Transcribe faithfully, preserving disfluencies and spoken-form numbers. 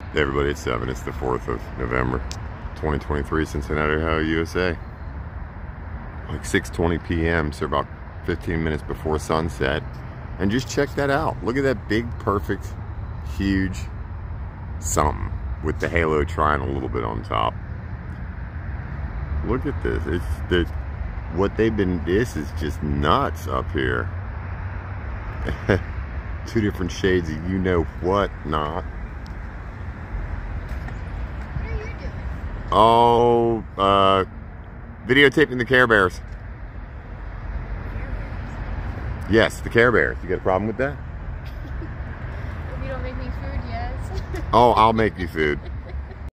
Hey everybody, it's seven. It's the fourth of November, twenty twenty-three, Cincinnati, Ohio, U S A. Like six twenty p m, so about fifteen minutes before sunset. And just check that out. Look at that big, perfect, huge something with the halo trying a little bit on top. Look at this. It's the what they've been. This is just nuts up here. Two different shades of you know what not. Oh, uh, videotaping the Care Bears. Care Bears? Yes, the Care Bears. You got a problem with that? If you don't make me food, yes. Oh, I'll make you food.